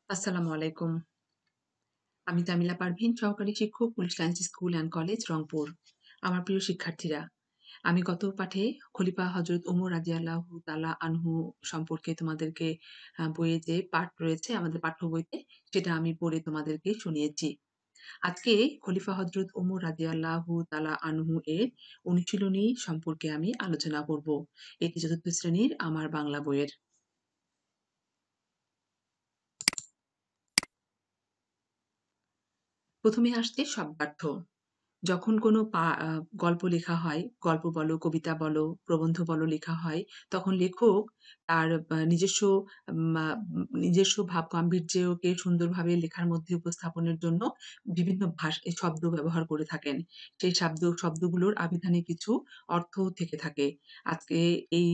আসসালামু আলাইকুম। আমি তামিলা পারভীন, সহকারী শিক্ষক, police lines school and college, Rangpur. আমার প্রিয় শিক্ষার্থীরা, আমি গত পাঠে খলিফা হযরত ওমর রাদিয়াল্লাহু তাআলা আনহু সম্পর্কে তোমাদেরকে বইয়ে যে পাঠ রয়েছে আমাদের পাঠ্য বইতে, সেটা আমি পড়ে তোমাদেরকে শুনিয়েছি। আজকে খলিফা হযরত ওমর রাদিয়াল্লাহু তাআলা আনহু এর অনুশীলনী সম্পর্কে আমি আলোচনা করব। এটি ৪র্থ শ্রেণীর আমার বাংলা বইয়ের। প্রথমে আসছে শব্দার্থ। যখন কোনো গল্প লেখা হয়, গল্প বলো, কবিতা বলো, প্রবন্ধ বলো লেখা হয়, তখন লেখক তার নিজস্ব ভাবগাম্ভীর্যকে সুন্দরভাবে লেখার মধ্যে উপস্থাপনের জন্য বিভিন্ন শব্দ ব্যবহার করে থাকেন। সেই শব্দগুলোর আবিধানিক কিছু অর্থও থেকে থাকে। আজকে এই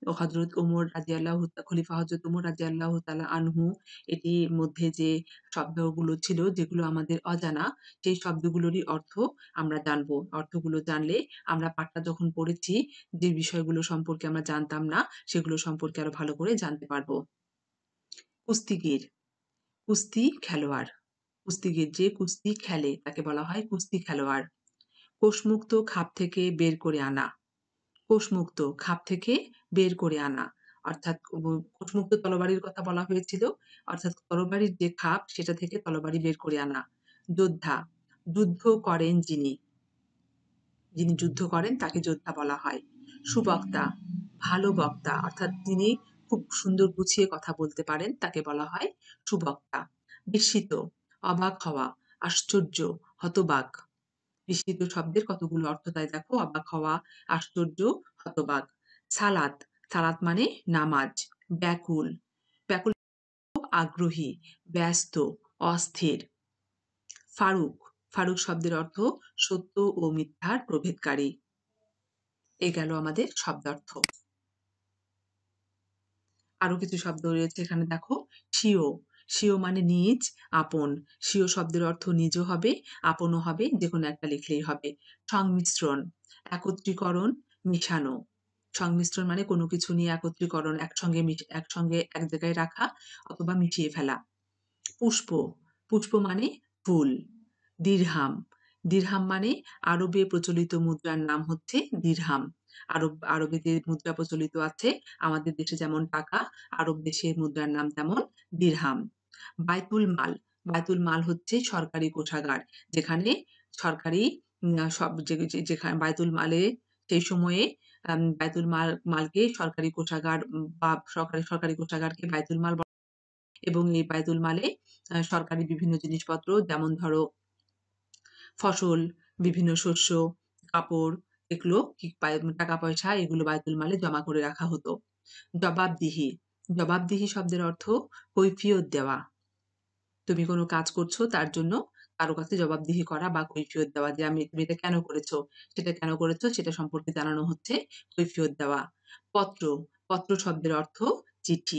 খলিফা হযরত ওমর রাদিয়াল্লাহু তাআলা আনহু এটির মধ্যে যে শব্দগুলো ছিল যেগুলো আমাদের অজানা, সেই শব্দগুলোরই অর্থ আমরা জানবো। অর্থগুলো জানলে আমরা পাঠটা যখন পড়েছি, যে বিষয়গুলো সম্পর্কে আমরা জানতাম না, সেগুলো সম্পর্কে আরো ভালো করে জানতে পারবো। কুস্তিগীর, কুস্তি খেলোয়াড়। কুস্তিগীর যে কুস্তি খেলে তাকে বলা হয় কুস্তি খেলোয়াড়। কোষমুক্ত খাপ থেকে বের করে আনা। কোষমুক্ত খাপ থেকে বের করে আনা। অর্থাৎ কোষমুক্ত তরবারির কথা বলা হয়েছিল। অর্থাৎ তরবারির যে খাপ সেটা থেকে তরবারি বের করে আনা। যোদ্ধা, যুদ্ধ করেন যিনি। যিনি যুদ্ধ করেন তাকে যোদ্ধা বলা হয়। সুবক্তা, ভালো বক্তা অর্থাৎ যিনি খুব সুন্দর গুছিয়ে কথা বলতে পারেন তাকে বলা হয় সুবক্তা। বিস্মিত, অবাক হওয়া, আশ্চর্য, হতবাক। বিস্মিত শব্দের কতগুলো অর্থ তাই দেখো, অবাক হওয়া, আশ্চর্য, হতবাক। সালাত, সালাত মানে নামাজ। ব্যাকুল, ব্যাকুল আগ্রহী, ব্যস্ত, অস্থির। ফারুক, ফারুক শব্দের অর্থ সত্য ও মিথ্যার প্রভেদকারী। এ গেল আমাদের শব্দার্থ। আরো কিছু শব্দ রয়েছে এখানে দেখো। স্বীয়, স্বীয় মানে নিজ, আপন। স্বীয় শব্দের অর্থ নিজও হবে, আপনও হবে, যেকোনো একটা লিখলেই হবে। সংমিশ্রণ, একত্রীকরণ, মিশানো। সংমিশ্রণ মানে কোনো কিছু নিয়ে একত্রীকরণ, একসঙ্গে এক জায়গায় রাখা অথবা মিশিয়ে ফেলা। পুষ্প, পুষ্প মানে ফুল। দিরহাম, দিরহাম মানে আরবে প্রচলিত মুদ্রার নাম হচ্ছে দিরহাম। আরবে যে মুদ্রা প্রচলিত আছে, আমাদের দেশে যেমন টাকা, আরব দেশের মুদ্রার নাম তেমন দিরহাম। বায়তুল মাল, বায়তুল মাল হচ্ছে সরকারি কোষাগার, যেখানে সরকারি সব যেখানে বায়তুল মালে সেই সময়ে বায়তুল মালকে সরকারি কোষাগার বা সরকারি কোষাগারকে বায়তুল মাল এবং এই বায়তুল মালে সরকারি বিভিন্ন জিনিসপত্র, যেমন ধরো ফসল, বিভিন্ন শস্য, কাপড়, এগুলো টাকা-পয়সা এগুলো বায়তুল মালে জমা করে রাখা হতো। জবাবদিহি, জবাবদিহি শব্দের অর্থ কৈফিয়ত দেওয়া। তুমি কোনো কাজ করছো, তার জন্য কারো কাছে জবাবদিহি করা বা কৈফিয়ত দেওয়া, যে তুমি এটা কেন করেছো, সেটা কেন করেছো সেটা সম্পর্কে জানানো হচ্ছে কৈফিয়ত দেওয়া। পত্র, পত্র শব্দের অর্থ চিঠি।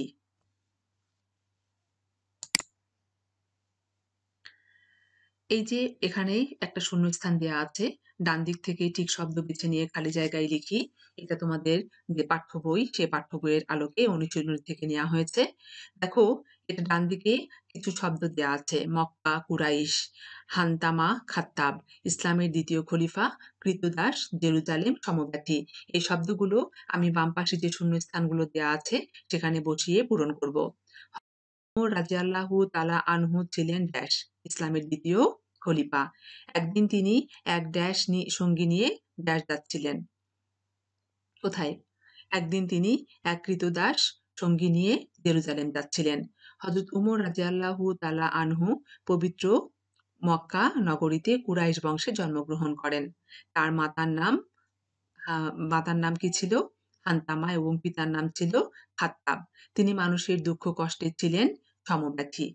এই যে এখানে একটা শূন্যস্থান দেয়া আছে, ডান দিক থেকে ঠিক শব্দ বেছে নিয়ে খালি জায়গায় লিখি। এটা তোমাদের যে পাঠ্য বই, সে পাঠ্য বইয়ের আলোকে অনুশীলনী থেকে নেওয়া হয়েছে। দেখো, এটা ডান দিকে কিছু শব্দ দেয়া আছে। মক্কা, কুরাইশ, হানতামা, খাত্তাব, ইসলামের দ্বিতীয় খলিফা, ক্রীতদাস, জেরুজালেম, সমব্যথী। এই শব্দগুলো আমি বাম পাশে যে শূন্যস্থানগুলো দেয়া আছে সেখানে বসিয়ে পূরণ করব। ওমর রাদিয়াল্লাহু তাআলা আনহু ছিলেন ড্যাশ, ইসলামের দ্বিতীয় খলিফা। একদিন তিনি এক ড্যাশ সঙ্গী নিয়ে ড্যাশ যাচ্ছিলেন। কোথায়? একদিন তিনি এক ক্রীতদাস সঙ্গী নিয়ে জেরুজালেম যাচ্ছিলেন। হযরত ওমর রাদিয়াল্লাহু তাআলা আনহু পবিত্র মক্কা নগরীতে কুরাইশ বংশে জন্মগ্রহণ করেন। তার মাতার নাম কি ছিল? হানতামা এবং পিতার নাম ছিল খাত্তাব। তিনি মানুষের দুঃখ কষ্টে ছিলেন সমব্যথী।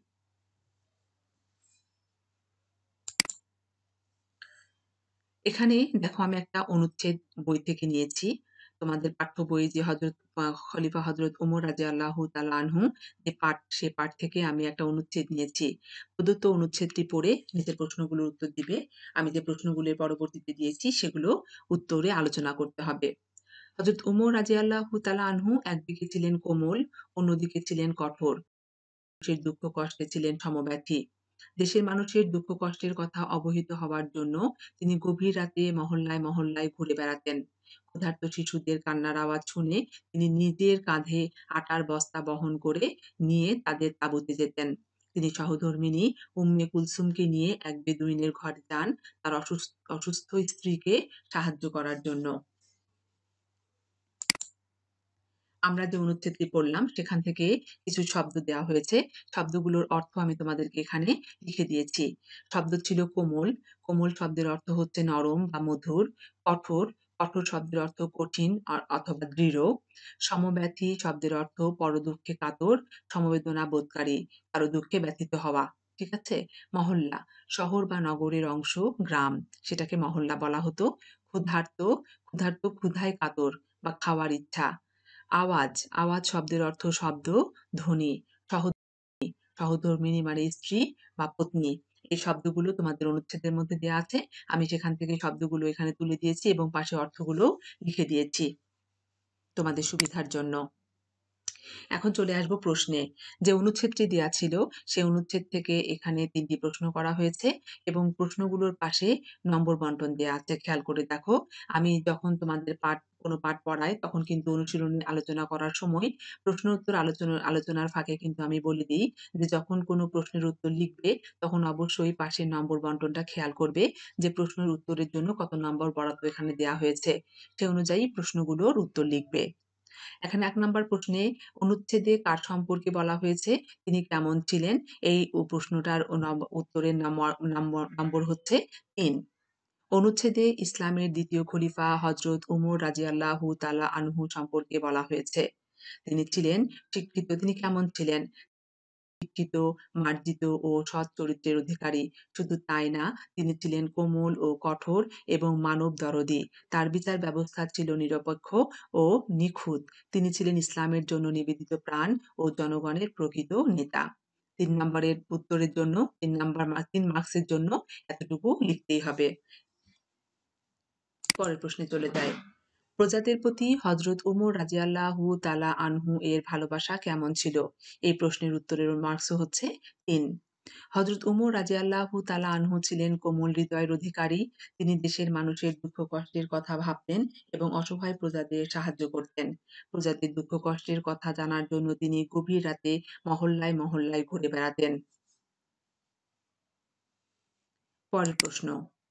এখানে দেখো, আমি একটা অনুচ্ছেদ বই থেকে নিয়েছি। তোমাদের পাঠ্য বইয়ে যে খলিফা হযরত ওমর রাদিয়াল্লাহু তাআলা আনহু যে পাঠ, সে পাঠ থেকে আমি একটা অনুচ্ছেদ নিয়েছি। প্রদত্ত অনুচ্ছেদটি পড়ে নিচের প্রশ্নগুলোর উত্তর দিবে। আমি যে প্রশ্নগুলো পরবর্তীতে দিয়েছি সেগুলো উত্তরে আলোচনা করতে হবে। হযরত ওমর রাদিয়াল্লাহু তাআলা আনহু একদিকে ছিলেন কোমল, অন্যদিকে ছিলেন কঠোর। মানুষের দুঃখ কষ্টে ছিলেন সমব্যথী। দেশের মানুষের দুঃখ কষ্টের কথা অবহিত হওয়ার জন্য তিনি গভীর রাতে মহল্লায়, মহল্লায় ঘুরে বেড়াতেন। ক্ষুধার্ত শিশুদের কান্নার আওয়াজ শুনে তিনি নিজের কাঁধে আটার বস্তা বহন করে নিয়ে তাদের তাঁবুতে যেতেন। তিনি সহধর্মিণী উম্মে কুলসুমকে নিয়ে এক বেদুইনের ঘরে যান তার অসুস্থ স্ত্রীকে সাহায্য করার জন্য। আমরা যে অনুচ্ছেদটি পড়লাম সেখান থেকে কিছু শব্দ দেওয়া হয়েছে। শব্দগুলোর অর্থ আমি তোমাদেরকে এখানে লিখে দিয়েছি। শব্দ ছিল কোমল। কোমল শব্দের অর্থ হচ্ছে নরম বা মধুর। কঠোর, কঠোর শব্দের অর্থ কঠিন অথবা দৃঢ়। সমব্যথী শব্দের অর্থ পরদুঃখে কাতর, সমবেদনা বোধকারী, কারো দুঃখে ব্যথিত হওয়া। ঠিক আছে? মহল্লা, শহর বা নগরের অংশ, গ্রাম, সেটাকে মহল্লা বলা হতো। ক্ষুধার্ত, ক্ষুধার্ত ক্ষুধায় কাতর বা খাওয়ার ইচ্ছা। আওয়াজ, আওয়াজ শব্দের অর্থ শব্দ, ধ্বনি, সহ সহধর্মিণী মানে স্ত্রী বা পত্নী। এই শব্দগুলো তোমাদের অনুচ্ছেদের মধ্যে দেয়া আছে। আমি সেখান থেকে শব্দগুলো এখানে তুলে দিয়েছি এবং পাশে অর্থগুলোও লিখে দিয়েছি তোমাদের সুবিধার জন্য। এখন চলে আসবো প্রশ্নে। যে অনুচ্ছেদটি দেয়া ছিল, সে অনুচ্ছেদ থেকে এখানে ৩ টি প্রশ্ন করা হয়েছে এবং প্রশ্নগুলোর পাশে নম্বর বন্টন দেয়া আছে। খেয়াল করে দেখো। আমি যখন তোমাদের কোনো পাঠ পড়াই তখন কিন্তু অনুশীলনী আলোচনা করার সময় প্রশ্ন উত্তর আলোচনার ফাঁকে কিন্তু আমি বলে দিই যে যখন কোনো প্রশ্নের উত্তর লিখবে তখন অবশ্যই পাশের নম্বর বন্টনটা খেয়াল করবে যে প্রশ্নের উত্তরের জন্য কত নম্বর বরাদ্দ এখানে দেয়া হয়েছে। সে অনুযায়ী প্রশ্নগুলোর উত্তর লিখবে। এখানে ১ নম্বর প্রশ্নে অনুচ্ছেদে কার সম্পর্কে বলা হয়েছে, তিনি কেমন ছিলেন? এই প্রশ্নটার উত্তরের নম্বর হচ্ছে ৩। অনুচ্ছেদে ইসলামের ২য় খলিফা হযরত উমর রাদিয়াল্লাহু তাআলা আনহু সম্পর্কে বলা হয়েছে। তিনি ছিলেন শিক্ষিত। তিনি কেমন ছিলেন? শিক্ষিত, মার্জিত ও সৎ চরিত্রের অধিকারী। শুধু তাই না, তিনি ছিলেন কোমল ও কঠোর এবং মানবদরদী। তার বিচার ব্যবস্থা ছিল নিরপেক্ষ ও নিখুঁত। তিনি ছিলেন ইসলামের জন্য নিবেদিত প্রাণ ও জনগণের প্রকৃত নেতা। ৩ নম্বরের উত্তরের জন্য ৩ মার্কসের জন্য এতটুকু লিখতেই হবে। পরের প্রশ্নে চলে যাই। প্রজাদের প্রতি হযরত উমর রাদিয়াল্লাহু তাআলা আনহু এর ভালোবাসা কেমন ছিল? এই প্রশ্নের উত্তরের মার্কসও হচ্ছে ৩। হযরত উমর রাদিয়াল্লাহু তাআলা আনহু ছিলেন কোমল হৃদয়ের অধিকারী। তিনি দেশের মানুষের দুঃখ কষ্টের কথা ভাবতেন এবং অসহায় প্রজাদের সাহায্য করতেন। প্রজাদের দুঃখ কষ্টের কথা জানার জন্য তিনি গভীর রাতে মহল্লায়, মহল্লায় ঘুরে বেড়াতেন। পরের প্রশ্ন।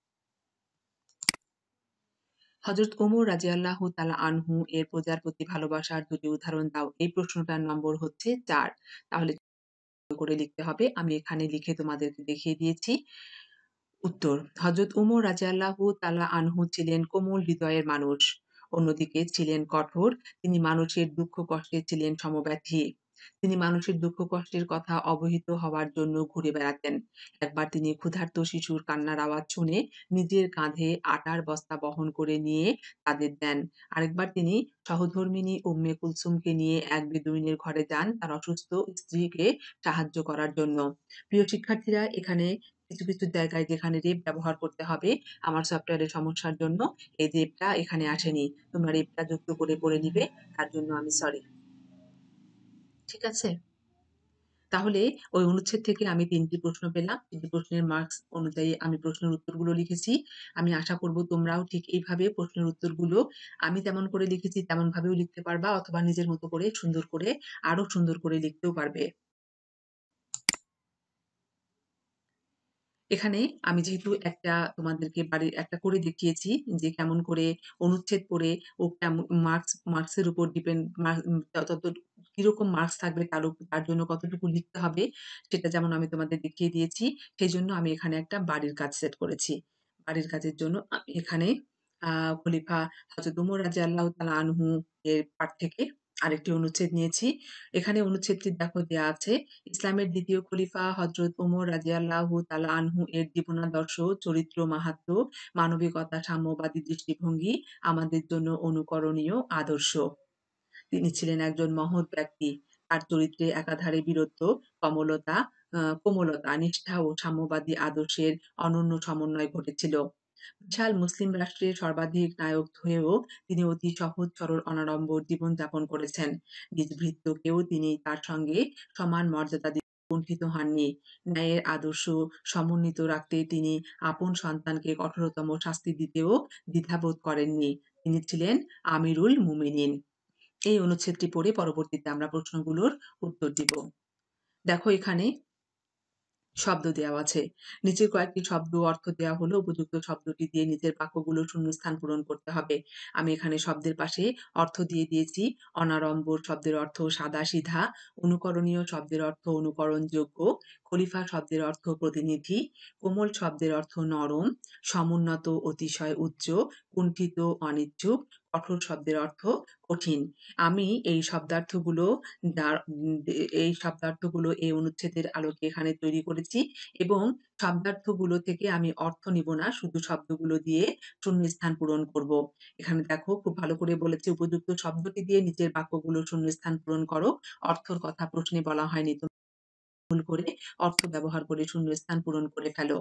হযরত ওমর রাদিয়াল্লাহু তাআলা আনহু এর প্রজার প্রতি ভালোবাসার ২ টি উদাহরণ দাও। এই প্রশ্নটার নম্বর হচ্ছে ৪। তাহলে করে লিখতে হবে। আমি এখানে লিখে তোমাদেরকে দেখিয়ে দিয়েছি। উত্তর: হযরত উমর রাদিয়াল্লাহু তাআলা আনহু ছিলেন কোমল হৃদয়ের মানুষ। অন্যদিকে ছিলেন কঠোর। তিনি মানুষের দুঃখ কষ্টে ছিলেন সমব্যথী। তিনি মানুষের দুঃখ কষ্টের কথা অবহিত হওয়ার জন্য ঘুরে বেড়াতেন। একবার তিনি ক্ষুধার্ত শিশুর কান্নার আওয়াজ শুনে নিজের কাঁধে আটার বস্তা বহন করে নিয়ে তাদের দেন। আরেকবার তিনি সহধর্মিণী উম্মে কুলসুমকে নিয়ে এক বেদুইনের ঘরে যান তার অসুস্থ স্ত্রীকে সাহায্য করার জন্য। প্রিয় শিক্ষার্থীরা, এখানে কিছু, কিছু জায়গায় যেখানে রেপ ব্যবহার করতে হবে, আমার সফটওয়্যারের সমস্যার জন্য এই রেপটা এখানে আসেনি। তোমরা রেপটা যুক্ত করে পড়ে নিবে। তার জন্য আমি সরি। ঠিক আছে? তাহলে ওই অনুচ্ছেদ থেকে আমি ৩ টি প্রশ্ন পেলাম। ৩ টি প্রশ্নের মার্কস অনুযায়ী আমি প্রশ্নের উত্তরগুলো লিখেছি। আমি আশা করব তোমরাও ঠিক এইভাবে প্রশ্নের উত্তরগুলো আমি যেমন করে লিখেছি তেমন ভাবেও লিখতে পারবা অথবা নিজের মতো করে সুন্দর করে আরো সুন্দর করে লিখতেও পারবে। এখানে আমি যেহেতু তোমাদেরকে বাড়ির একটা করে দেখিয়েছি যে কেমন করে অনুচ্ছেদ পড়ে ও মার্কসের উপর ডিপেন্ড মার উম ত তত কিরকম মার্কস থাকবে তার জন্য কতটুকু লিখতে হবে সেটা যেমন আমি তোমাদের দেখিয়ে দিয়েছি। সেজন্য আমি এখানে একটা বাড়ির কাজ সেট করেছি। বাড়ির কাজের জন্য আমি এখানে আ খলিফা হযরত উমর রাদিয়াল্লাহু তাআলা আনহু এর পাঠ থেকে আরেকটি অনুচ্ছেদ নিয়েছি। এখানে অনুচ্ছেদটি দেখো দেয়া আছে। ইসলামের ২য় খলিফা হযরত ওমর রাদিয়াল্লাহু তাআলা আনহু এর জীবনাদর্শ, চরিত্র মাহাত্ম্য, মানবিকতা, সাম্যবাদী দৃষ্টিভঙ্গি আমাদের জন্য অনুকরণীয় আদর্শ। তিনি ছিলেন একজন মহৎ ব্যক্তি। তার চরিত্রে একাধারে বীরত্ব, কোমলতা, নিষ্ঠা ও সাম্যবাদী আদর্শের অনন্য সমন্বয় ঘটেছিল। বিশাল মুসলিম রাষ্ট্রের সর্বাধিক নায়ক হয়েও তিনি অতি সহজ সরল অনাড়ম্বর জীবনযাপন করেছেন। নিজ ভৃত্যকেও তিনি তার সঙ্গে সমান মর্যাদা কুণ্ঠিত হননি। ন্যায়ের আদর্শ সমুন্নিত রাখতে তিনি আপন সন্তানকে কঠোরতম শাস্তি দিতেও দ্বিধাবোধ করেননি। তিনি ছিলেন আমিরুল মুমিনিন। এই অনুচ্ছেদটি পড়ে পরবর্তীতে আমরা প্রশ্নগুলোর উত্তর দিব। দেখো এখানে শব্দ দেওয়া আছে। নিচের কয়েকটি শব্দ অর্থ দেওয়া হলো, উপযুক্ত শব্দটি দিয়ে নিচের বাক্যগুলোর শূন্যস্থান পূরণ করতে হবে। আমি এখানে শব্দের পাশে অর্থ দিয়ে দিয়েছি। অনাড়ম্বর শব্দের অর্থ সাদাসিধা, অনুকরণীয় শব্দের অর্থ অনুকরণযোগ্য, খলিফা শব্দের অর্থ প্রতিনিধি, কোমল শব্দের অর্থ নরম, সমুন্নত অতিশয় উচ্চ, কুণ্ঠিত অনিচ্ছুক, কঠোর শব্দের অর্থ কঠিন। আমি এই শব্দার্থগুলো এই শব্দার্থগুলো এই অনুচ্ছেদের আলোকে এখানে তৈরি করেছি এবং শব্দার্থগুলো থেকে আমি অর্থ নিব না, শুধু শব্দগুলো দিয়ে শূন্যস্থান পূরণ করব। এখানে দেখো খুব ভালো করে বলেছে, উপযুক্ত শব্দটি দিয়ে নিচের বাক্যগুলোর শূন্যস্থান পূরণ করো। অর্থর কথা প্রশ্নে বলা হয়নি, তুমি ভুল করে অর্থ ব্যবহার করে শূন্যস্থান পূরণ করে ফেলো।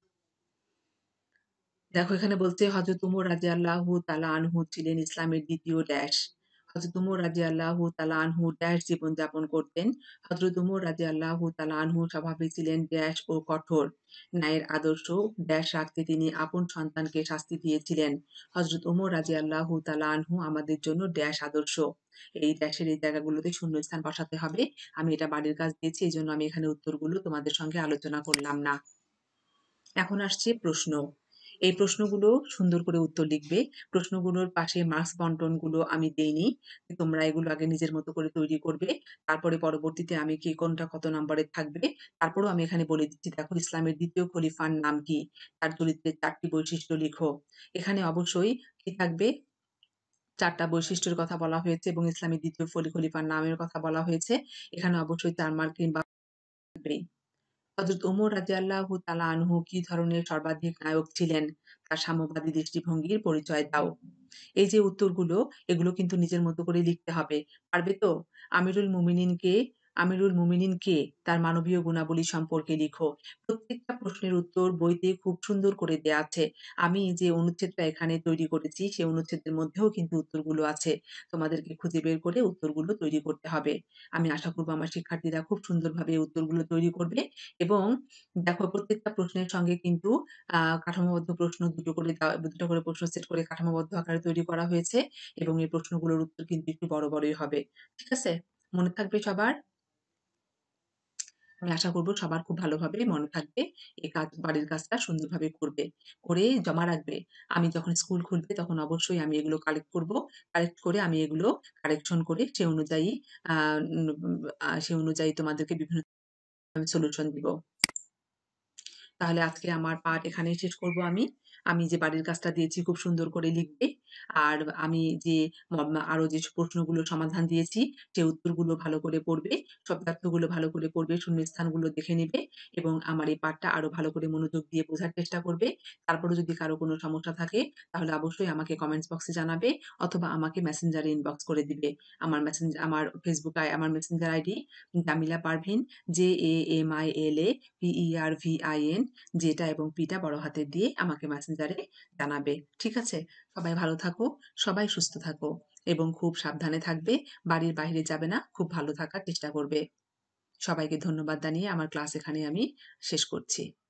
দেখো এখানে বলছে হযরত উমর রাদিয়াল্লাহু তাআলা আনহু ছিলেন ইসলামের দ্বিতীয় ড্যাশ। হযরত উমর রাদিয়াল্লাহু তাআলা আনহু ড্যাশ জীবনযাপন করতেন। হযরত উমর রাদিয়াল্লাহু তাআলা আনহু স্বভাবে ছিলেন ড্যাশ ও কঠোর। ন্যায়ের আদর্শ ড্যাশ রাখতে তিনি আপন সন্তানকে শাস্তি দিয়েছিলেন। হযরত উমর রাদিয়াল্লাহু তাআলা আনহু আমাদের জন্য ড্যাশ আদর্শ। এই ড্যাশের এই জায়গাগুলোতে শূন্যস্থান বসাতে হবে। আমি এটা বাড়ির কাজ দিয়েছি, এজন্য আমি এখানে উত্তরগুলো তোমাদের সঙ্গে আলোচনা করলাম না। এখন আসছে প্রশ্ন। এই প্রশ্নগুলো সুন্দর করে উত্তর লিখবে। প্রশ্নগুলোর পাশে মার্কস বন্টনগুলো আমি দেইনি। তোমরা এগুলো আগে নিজের মতো করে তৈরি করবে। তারপরে পরবর্তীতে আমি কি কোনটা কত নম্বরে থাকবে, তারপরেও আমি এখানে বলে দিচ্ছি। দেখো ইসলামের ২য় খলিফার নাম কি? তার চরিত্রের ৪ টি বৈশিষ্ট্য লিখো। এখানে অবশ্যই কি থাকবে? ৪ টা বৈশিষ্ট্যের কথা বলা হয়েছে এবং ইসলামের ২য় খলিফার নামের কথা বলা হয়েছে। এখানে অবশ্যই ৪ মার্ক কিংবা থাকবেই। হযরত ওমর রাদিয়াল্লাহু তাআলা আনহু কি ধরনের সর্বাধিক নায়ক ছিলেন? তার সাম্যবাদী দৃষ্টিভঙ্গির পরিচয় দাও। এই যে উত্তরগুলো, এগুলো কিন্তু নিজের মতো করে লিখতে হবে। পারবে তো? আমিরুল মুমিনিন কে? আমিরুল মুমিনিন কে? তার মানবীয় গুণাবলী সম্পর্কে লিখো। প্রত্যেকটা প্রশ্নের উত্তর বইতে খুব সুন্দর করে দেয়া আছে। আমি যে অনুচ্ছেদটা এখানে তৈরি করেছি, সেই অনুচ্ছেদের মধ্যেও কিন্তু উত্তরগুলো আছে। তোমাদেরকে খুঁজে বের করে উত্তরগুলো তৈরি করতে হবে। আমি আশা করব আমার শিক্ষার্থীরা খুব সুন্দরভাবে এই উত্তরগুলো তৈরি করবে এবং দেখো প্রত্যেকটা প্রশ্নের সঙ্গে কিন্তু কাঠামোবদ্ধ প্রশ্ন ২ টো করে প্রশ্ন সেট করে কাঠামোবদ্ধ আকারে তৈরি করা হয়েছে এবং এই প্রশ্নগুলোর উত্তর কিন্তু একটু বড়, বড়ই হবে। ঠিক আছে? মনে থাকবে সবার? আমি আশা করব সবার খুব ভালোভাবে মনে থাকবে। এই বাড়ির কাজটা সুন্দরভাবে করবে। করে জমা রাখবে। আমি যখন স্কুল খুলবে তখন অবশ্যই আমি এগুলো কালেক্ট করব। কালেক্ট করে আমি এগুলো কারেকশন করে আ উম সে অনুযায়ী তোমাদেরকে বিভিন্ন সলিউশন দিব। তাহলে আজকে আমার পাঠ এখানেই শেষ করব আমি। আমি যে বাড়ির কাজটা দিয়েছি খুব সুন্দর করে লিখবে। আর আমি যে আরো যে প্রশ্নগুলোর সমাধান দিয়েছি, সে উত্তরগুলো ভালো করে পড়বে, শব্দার্থগুলো ভালো করে পড়বে, শূন্যস্থানগুলো দেখে নিবে এবং আমার এই পাঠটা আরো ভালো করে মনোযোগ দিয়ে বোঝার চেষ্টা করবে। তারপরেও যদি কারো কোনো সমস্যা থাকে, তাহলে অবশ্যই আমাকে কমেন্টস বক্সে জানাবে অথবা আমাকে মেসেঞ্জারে ইনবক্স করে দিবে। আমার Messenger ID Jamila Parveen, JAMILA যেটা এবং পিটা বড় হাতের দিয়ে আমাকে মেসেঞ্জারে জানাবে। ঠিক আছে? সবাই ভালো থাকো, সবাই সুস্থ থাকো এবং খুব সাবধানে থাকবে। বাড়ির বাইরে যাবে না, খুব ভালো থাকার চেষ্টা করবে। সবাইকে ধন্যবাদ জানিয়ে আমার ক্লাস এখানে আমি শেষ করছি।